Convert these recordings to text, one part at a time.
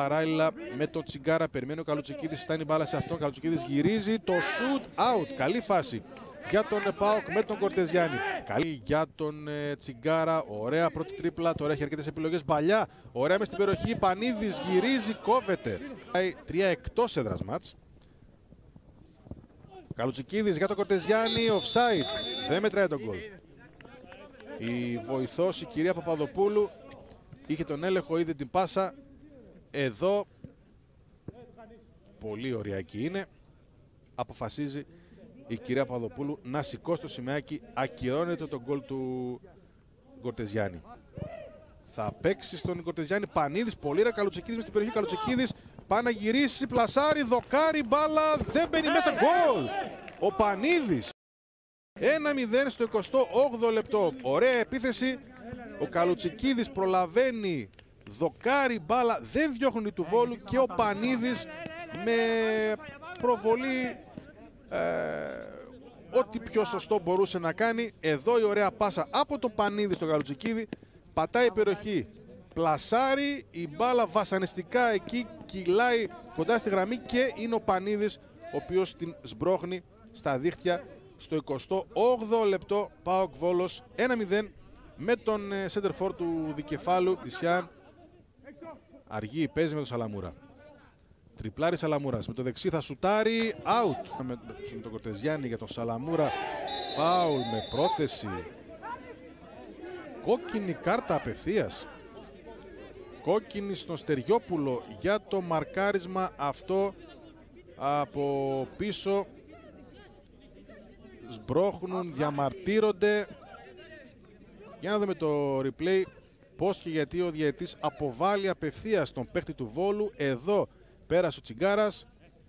παράλληλα με τον Τσιγκάρα. Περιμένει ο Καλουτσικίδης, φτάνει μπάλα σε αυτόν. Καλουτσικίδης γυρίζει, το shoot out. Καλή φάση για τον ΠΑΟΚ με τον Κορτεζιάννη. Καλή για τον Τσιγκάρα. Ωραία πρώτη τρίπλα. Τώρα έχει αρκετές επιλογές. Μπαλιά. Ωραία μες στην περιοχή. Πανίδης γυρίζει, κόβεται. 3 εκτός έδρας μάτς. Καλουτσικίδης για τον Κορτεζιάννη. Offside. Δεν μετράει τον γκολ. Η βοηθός, η κυρία Παπαδοπούλου, είχε τον έλεγχο, είδε την πάσα. Εδώ, πολύ ωριακή είναι, αποφασίζει η κυρία Παπαδοπούλου να σηκώσει το σημαίακι. Ακυρώνεται τον γκολ του Κορτεζιάννη. Θα παίξει στον Κορτεζιάννη. Πανίδης, πολύ ωραία. Καλουτσικίδης μες στην περιοχή. Καλουτσικίδης πάει να γυρίσει, πλασάρι, δοκάρι, μπάλα, δεν μπαίνει μέσα. Γκολ! Ο Πανίδης. 1-0 στο 28ο λεπτό. Ωραία επίθεση. Ο Καλουτσικίδης προλαβαίνει, δοκάρι, μπάλα, δεν διώχνει του Βόλου και ο Πανίδης με προβολή ό,τι πιο σωστό μπορούσε να κάνει. Εδώ η ωραία πάσα από τον Πανίδη στο Καλουτσικίδη. Πατάει η περιοχή, πλασάρει, η μπάλα βασανιστικά εκεί κυλάει κοντά στη γραμμή και είναι ο Πανίδης ο οποίος την σμπρώχνει στα δίχτυα. Στο 28ο λεπτό, ΠΑΟΚ Βόλος 1-0 με τον σέντερφορ του δικεφάλου Τισιάν. Αργεί, παίζει με τον Σαλαμούρα. Τριπλάρι Σαλαμούρας, με το δεξί θα σουτάρει, out. Με τον Κορτεζιάννη για τον Σαλαμούρα, φάουλ με πρόθεση. Κόκκινη κάρτα απευθείας. Κόκκινη στον Στεριόπουλο για το μαρκάρισμα αυτό από πίσω. Σμπρώχνουν, διαμαρτύρονται. Για να δούμε το replay πώς και γιατί ο διαιτητής αποβάλλει απευθείας τον παίκτη του Βόλου. Εδώ πέρασε ο Τσιγκάρας.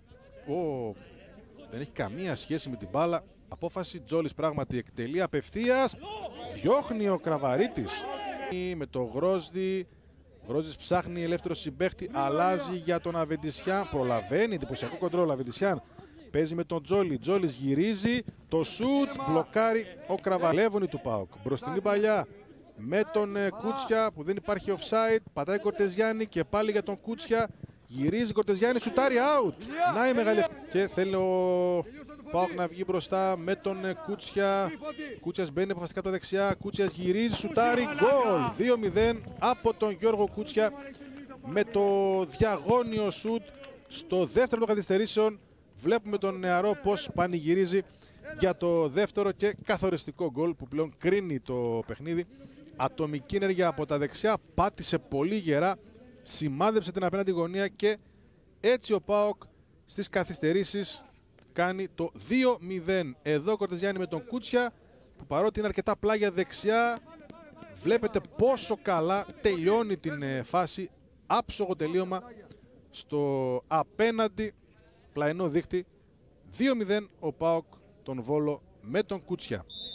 Δεν έχει καμία σχέση με την μπάλα. Απόφαση, Τζόλης πράγματι εκτελεί απευθείας. Διώχνει ο Κραβαρίτης με το Γρόσδι. Γρόσδης ψάχνει ελεύθερο συμπαίχτη, αλλάζει για τον Αβεντισιάν. Προλαβαίνει, εντυπωσιακό κοντρόλ Αβεντισιάν. Παίζει με τον Τζόλι. Τζόλις γυρίζει. Το σουτ μπλοκάρει ο Κραβαλεύωνη του ΠΑΟΚ. Μπροστινή παλιά με τον Κούτσια που δεν υπάρχει offside. Πατάει Κορτεζιάννη και πάλι για τον Κούτσια. Γυρίζει Κορτεζιάννη. Σουτάρει out. Να η μεγάλη. Και θέλει ο ΠΑΟΚ να βγει μπροστά με τον Κούτσια. Κούτσιας μπαίνει αποφασιστικά από τα δεξιά. Κούτσιας γυρίζει. Σουτάρει. Γκολ. 2-0 από τον Γιώργο Κούτσια με το διαγώνιο σουτ στο δεύτερο των καθυστερήσεων. Βλέπουμε τον νεαρό πώς πανηγυρίζει για το δεύτερο και καθοριστικό γκολ που πλέον κρίνει το παιχνίδι. Ατομική ενέργεια από τα δεξιά, πάτησε πολύ γερά, σημάδεψε την απέναντι γωνία και έτσι ο ΠΑΟΚ στις καθυστερήσεις κάνει το 2-0. Εδώ ο Κορτεζιάννη με τον Κούτσια που παρότι είναι αρκετά πλάγια δεξιά, βλέπετε πόσο καλά τελειώνει την φάση. Άψογο τελείωμα στο απέναντι πλαϊνό δίχτυ. 2-0 ο ΠΑΟΚ τον Βόλο με τον Κούτσια.